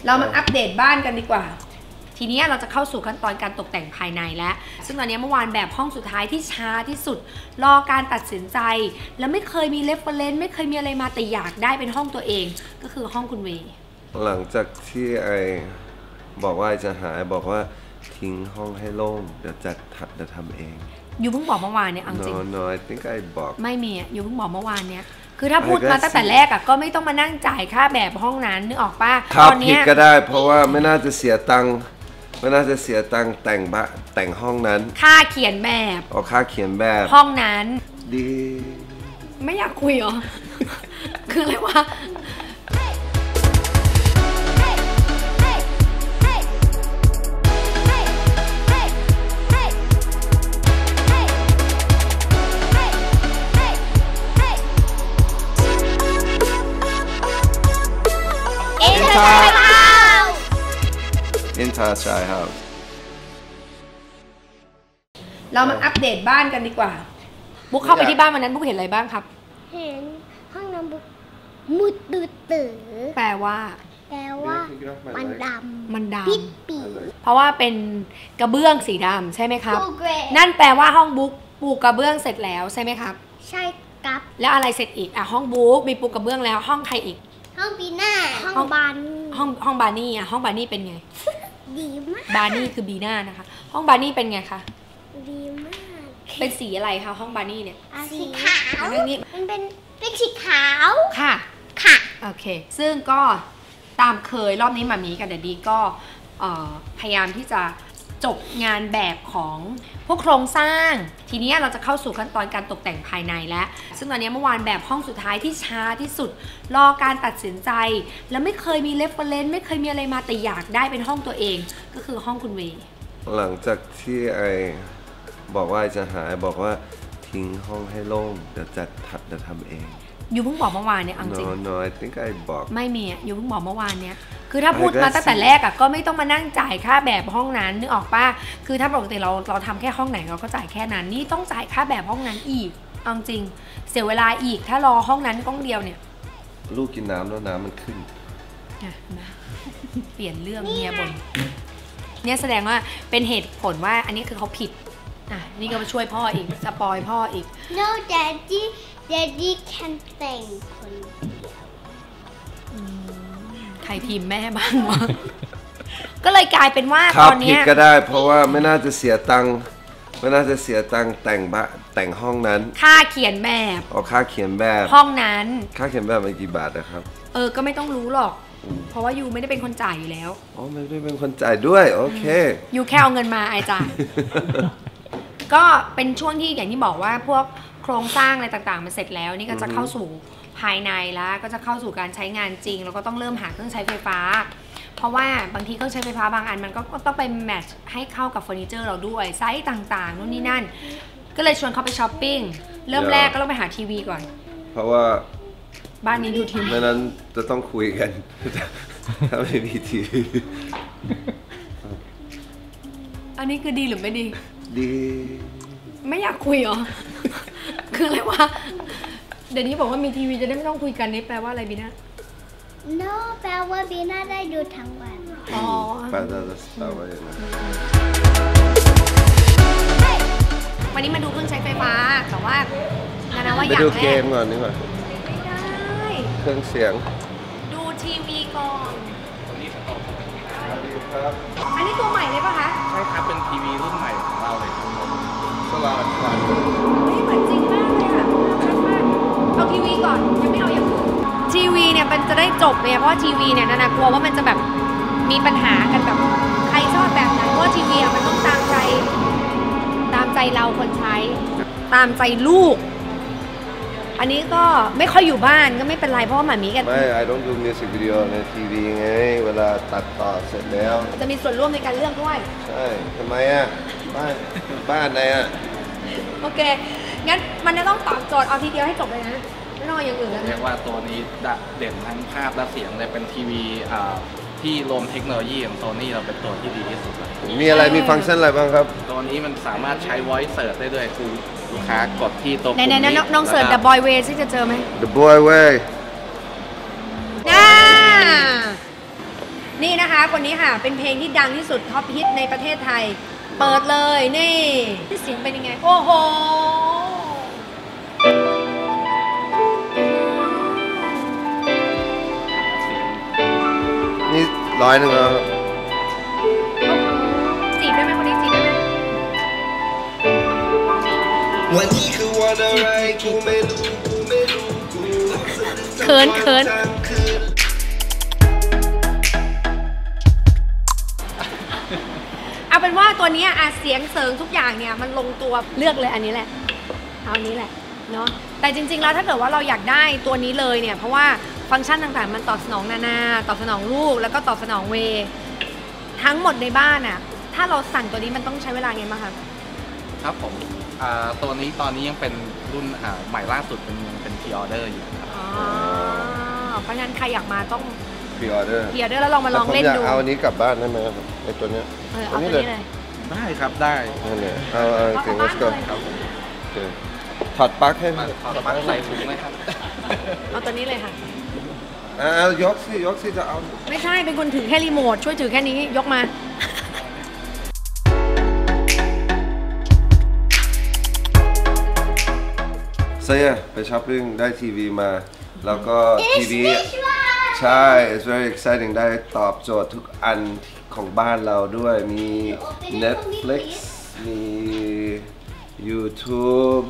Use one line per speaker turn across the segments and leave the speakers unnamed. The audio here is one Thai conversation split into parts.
เรามาอัปเดตบ้านกันดีกว่าทีนี้เราจะเข้าสู่ขั้นตอนการตกแต่งภายในแล้วซึ่งตอนนี้เมื่อวานแบบห้องสุดท้ายที่ช้าที่สุดรอการตัดสินใจแล้วไม่เคยมีเรฟเฟอเรนซ์ไม่เคยมีอะไรมาแต่อยากได้เป็นห้องตัวเองก็คือห้องคุณเวย์
หลังจากที่บอกว่าจะหายบอกว่าทิ้งห้องให้โล่งเดี๋ยวทำเอง
อยู่เพิ่งบอกเมื่อวานเนี่ยจริง
No I think I บอก
ไม่มีอยู่เพิ่งบอกเมื่อวานเนี่ยคือถ้าพูดมาตั้งแต่แรกก็ไม่ต้องมานั่งจ่ายค่าแบบห้องนั้นนึกออกป่ะ
ตอนนี้ก็ได้เพราะว่าไม่น่าจะเสียตังค์แต่งห้องนั้น
ค่าเขียนแบบ
ค่าเขียนแบบ
ห้องนั้น
ดี
ไม่อยากคุยเหรอ คืออะไรวะ
Entire Chai House
เรามาอัปเดตบ้านกันดีกว่าบุ๊กเข้าไปที่บ้านวันนั้นบุ๊กเห็นอะไรบ้างครับ
เห็นห้องน้ำบุ๊กมืดตื้อ
แปลว่า
มันดำปิดปี
เพราะว่าเป็นกระเบื้องสีดำใช่ไหมครับนั่นแปลว่าห้องบุ๊กปูกระเบื้องเสร็จแล้วใช่ไหมครับ
ใช่ครับ
แล้วอะไรเสร็จอีกห้องบุ๊กมีปูกระเบื้องแล้วห้องใครอีก
ห้องบีน่าห้องบานี่
ห้องบานี่ห้องบานี่เป็นไง
ดีมาก
บานี่คือบีน่านะคะห้องบานี่เป็นไงคะ
ดีมาก
เป็นสีอะไรคะห้องบานี่เนี่ย
สีขาวมันเป็นสีขาว
ค่ะโอเคซึ่งก็ตามเคยรอบนี้มามีกับเดดดี้ก็พยายามที่จะจบงานแบบของพวกโครงสร้างทีนี้เราจะเข้าสู่ขั้นตอนการตกแต่งภายในแล้วซึ่งตอนนี้เมื่อวานแบบห้องสุดท้ายที่ช้าที่สุดรอการตัดสินใจแล้วไม่เคยมีเรฟเฟอเรนซ์ไม่เคยมีอะไรมาแต่อยากได้เป็นห้องตัวเองก็คือห้องคุณเวย์
หลังจากที่บอกว่าจะหายบอกว่าทิ้งห้องให้โล่งเดี๋ยวทำเอง
อยู่เพิ่งบอกเมื่อวานเนี่ยจริง
No I think I บอก
ไม่มีอยู่เพิ่งบอกเมื่อวานเนี่ยคือถ้าพูดมาตั้งแต่แรกก็ไม่ต้องมานั่งจ่ายค่าแบบห้องนั้นนึกออกป่ะคือถ้าปกติเราทำแค่ห้องไหนเราก็จ่ายแค่นั้นนี่ต้องจ่ายค่าแบบห้องนั้นอีกจริงเสียเวลาอีกถ้ารอห้องนั้นห้องเดียวเนี่ย
ลูกกินน้ำแล้วน้ำมันขึ้น
เปลี่ยนเรื่องเมียบ่นเนี่ยแสดงว่าเป็นเหตุผลว่าอันนี้คือเขาผิดนี่ก็มาช่วยพ่ออีกสปอยพ่ออีก
No Daddy can แต่งคนเดียว
ใครทีมแม่บ้างวะก็เลยกลายเป็นว่าตอนนี้
ผิดก็ได้เพราะว่าไม่น่าจะเสียตังค์แต่งห้องนั้น
ค่าเขียนแบบ
ค่าเขียนแบบ
ห้องนั้น
ค่าเขียนแบบมันกี่บาทนะครับ
ก็ไม่ต้องรู้หรอกเพราะว่ายูไม่ได้เป็นคนจ่ายอยู่แล้ว
ไม่ได้เป็นคนจ่ายด้วยโอเค
ยูแค่เอาเงินมาไอจ่ายก็เป็นช่วงที่อย่างที่บอกว่าพวกโครงสร้างอะไรต่างๆมันเสร็จแล้วนี่ก็จะเข้าสู่ภายในแล้วก็จะเข้าสู่การใช้งานจริงแล้วก็ต้องเริ่มหาเครื่องใช้ไฟฟ้าเพราะว่าบางทีเครื่องใช้ไฟฟ้าบางอันมันก็ต้องไปแมทช์ให้เข้ากับเฟอร์นิเจอร์เราด้วยไซส์ต่างๆนู่นนี่นั่นก็เลยชวนเขาไปช้อปปิ้งเริ่มแรกก็ต้องไปหาทีวีก่อน
เพราะว่า
บ้านนี้ดูทีวี
ไม่นั้นจะต้องคุยกันถ้าไม่มีทีวี
อันนี้คือดีหรือไม่ดี
ดี
ไม่อยากคุยเหรอ คืออะไรวะเดี๋ยวนี้บอกว่ามีทีวีจะได้ไม่ต้องคุยกันนี่แปลว่าอะไรบีน่า
No แปลว่าบีน่าได้ดูทั้งวัน
แปลว่าอย่างนั้น
วันนี้มาดูเครื่องใช้ไฟฟ้าแต่ว่านาว่าอยาก
ไปดูเกมก่อนดีกว่า
ไม่ได้
เครื่องเสียง
ดูทีวีก่อนอันนี้ตัวใหม่เลยป่ะคะ
ใช่ครับเป็นทีวีรุ่นใหม่ของเราเลยครับ
สลาด
เหมือนจริงมากเลยอ่ะเอาทีวีก่อนยังไม่เอาอย่างอื่นทีวีเนี่ยมันจะได้จบเลยเพราะทีวีเนี่ยนากลัวว่ามันจะแบบมีปัญหากันแบบใครชอบแบบไหนเพราะทีวีมันต้องตามใจเราคนใช้ตามใจลูกอันนี้ก็ไม่ค่อยอยู่บ้านก็ไม่เป็นไรเพราะว่าหมามีกัน
ไม่ I don't do music video ในทีวีไงเวลาตัดต่อเสร็จแล้ว
จะมีส่วนร่วมในการเลือกด้วย
ใช่ทำไมบ้านไหน
โอเคงั้นมันจะต้องตอบโจทย์เอาทีเดียวให้จบเลยนะไม่ต้องอย่างอื่นแล้ว
เรียกว่าตัวนี้เด่นทั้งภาพและเสียงเลยเป็นทีวีที่รวมเทคโนโลยีของโซนี่เราเป็นตัวที่ดีที่สุด
มีอะไรมีฟังก์ชันอะไรบ้างครับ
ตัวนี้มันสามารถใช้ voice search ได้ด้วยคือลูกค้ากดที่ตัว
ปุ่มนี้น้องเสิร์ช The Boy Way ที่จะเจอไหม
The Boy Way
นี่นะคะคนนี้ค่ะเป็นเพลงที่ดังที่สุดท็อปฮิตในประเทศไทยเปิดเลยนี่เสียงเป็นยังไงโอ้โห
นี่100แล้ว
จีบได้ไหมคนนี้จีบได้ไหม
วันนี้คือวันอะไรกูไม่รู้
เขินเอาเป็นว่าตัวนี้เสียงเสริงทุกอย่างเนี่ยมันลงตัวเลือกเลยอันนี้แหละเอาอันนี้แหละเนาะแต่จริงๆแล้วถ้าเกิดว่าเราอยากได้ตัวนี้เลยเนี่ยเพราะว่าฟังก์ชันต่างๆมันตอบสนองนานาตอบสนองลูกแล้วก็ตอบสนองเวทั้งหมดในบ้านถ้าเราสั่งตัวนี้มันต้องใช้เวลาไงบ้างครับ
ครับผมตัวนี้ตอนนี้ยังเป็นรุ่นใหม่ล่าสุดเป็นพรีออเดอร์อยู่ครับ
เพราะงั้นใครอยากมาต้อง
พรีออเดอร์
แล้วลองมาลองเล่นดู
เอาอันนี้กลับบ้านได้ไหมครับไอตัวเนี้ย
เอาตัวนี้เลย
ได้ครับได้
เนี่ยเอาเก่งมากครับถอดปลั๊กให้
ถอดปลั๊กใส่ถุงไหมครับ
เอาตัวนี้เลยค่ะ
ยกสิจะเอา
ไม่ใช่เป็นคนถือแค่รีโมทช่วยถือแค่นี้ยกมา
ไปช้อปปิ้งได้ทีวีมาแล้วก็ทีวีใช่ it's very exciting ได้ตอบโจทย์ทุกอันของบ้านเราด้วยมี Netflix มี YouTube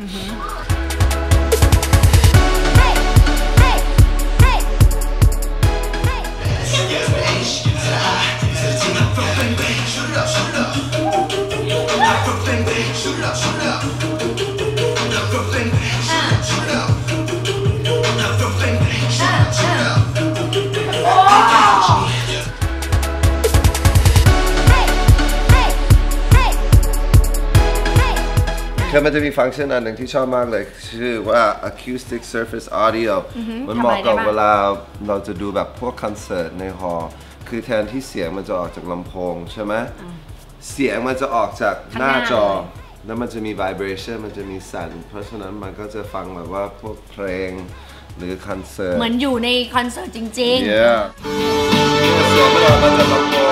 คือมันจะมีฟังก์ชันอันหนึ่งที่ชอบมากเลยชื่อว่า acoustic surface audio มันเหมาะกับเวลาเราจะดูแบบพวกคอนเสิร์ตในฮอลล์คือแทนที่เสียงมันจะออกจากลำโพงใช่ไหมเสียงมันจะออกจากหน้าจอแล้วมันจะมี vibration มันจะมีสั่นเพราะฉะนั้นมันก็จะฟังแบบว่าพวกเพลงหรือคอนเสิร์ต
เหมือนอยู่ในคอนเสิร์ตจริงๆ
yeah เสียงมันออกมาจากลำโพง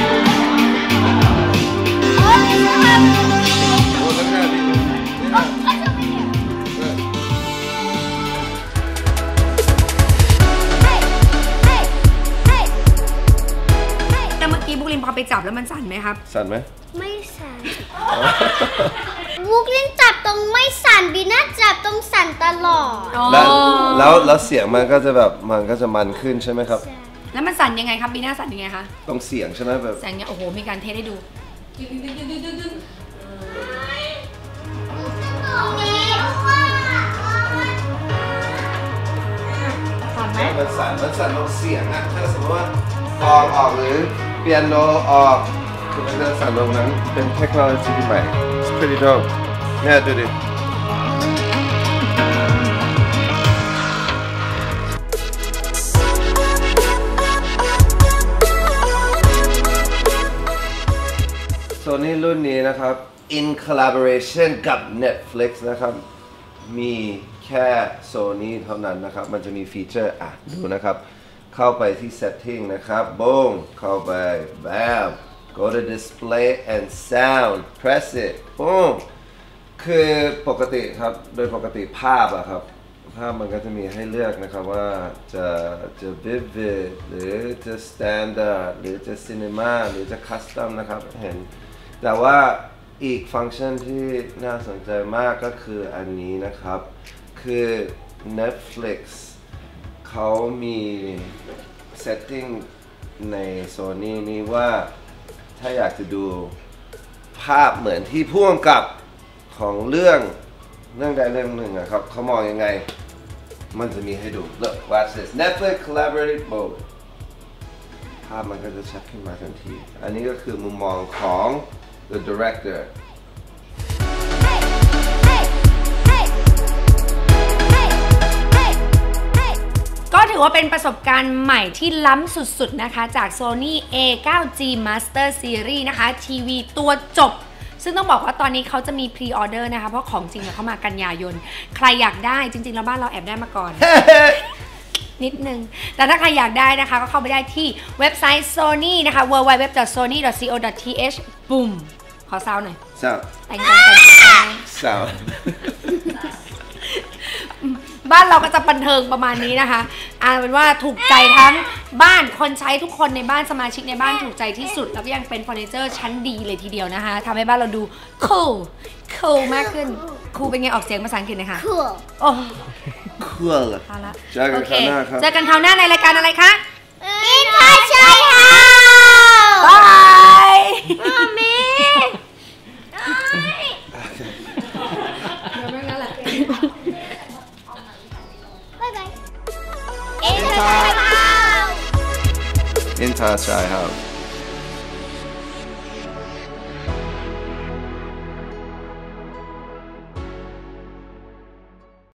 พอไปจับแล้วมันสั่นไหมครับ
สั่นไหม
ไม่สั่นบุ๊กลินจับตรงไม่สั่นบีน่าจับตรงสั่นตลอด
แล้วเสียงมันก็จะแบบมันก็จะมันขึ้นใช่ไหมครับ
แล้วมันสั่นยังไงครับบีน่าสั่นยังไงคะ
ตรงเสียงใช่ไหมแบบ
เสียงเนี่ยโอ้โหมีการเทสให้ดูสั่นไหม
มันสั่นตรงเสียงอะถ้าสมมติว่ากลองออกหรือเปียโนออกคือมันจะสั่นลงนั้นเป็นเทคโนโลยีใหม่ It's pretty dope เนี่ยดูดิโซนี่รุ่นนี้นะครับ in collaboration กับ Netflix นะครับมีแค่ Sony เท่านั้นนะครับมันจะมีฟีเจอร์ดูนะครับเข้าไปที่ setting นะครับ boom เข้าไป bam go to display and sound press it boom คือปกติครับโดยปกติภาพอะครับภาพมันก็จะมีให้เลือกนะครับว่าจะ vivid หรือจะ standard หรือจะ cinema หรือจะ custom นะครับเห็นแต่ว่าอีกฟังก์ชันที่น่าสนใจมากก็คืออันนี้นะครับคือ Netflixเขามี setting ใน Sony นี้ว่าถ้าอยากจะดูภาพเหมือนที่พ่วงกับของเรื่องใดเรื่องหนึ่งอะครับเขามองยังไงมันจะมีให้ดู Look watch this Netflix collaborative mode ภาพมันก็จะชัดขึ้นมาทันทีอันนี้ก็คือมุมมองของ the director
ก็ถือว่าเป็นประสบการณ์ใหม่ที่ล้ำสุดๆนะคะจาก Sony A9G Master Series นะคะทีวีตัวจบซึ่งต้องบอกว่าตอนนี้เขาจะมีพรีออเดอร์นะคะเพราะของจริงเขามากันยายนใครอยากได้จริงๆแล้วบ้านเราแอบได้มาก่อนนิดนึงแต่ถ้าใครอยากได้นะคะก็เข้าไปได้ที่เว็บไซต์ Sony นะคะ www.sony.co.th ปุ่มขอซาวหน่อย
sound
แต่ง
sound
บ้านเราก็จะบันเทิงประมาณนี้นะคะเป็นว่าถูกใจทั้งบ้านคนใช้ทุกคนในบ้านสมาชิกในบ้านถูกใจที่สุดแล้วก็ยังเป็นเฟอร์นิเจอร์ชั้นดีเลยทีเดียวนะคะทำให้บ้านเราดู cool มากขึ้น cool เป็นไงออกเสียงภาษาอังกฤษนะคะ
cool
โอ้
cool
เอาละ
เจอกันคราวหน้าครับ
เจอกันคราวหน้าในรายการอะไรคะ
อินทัชชัยเฮา
บาย
มามี
เดี๋ยวแม่งนั่นแหละ
บ๊ายบายอินทัชชัยเฮา
In Thai House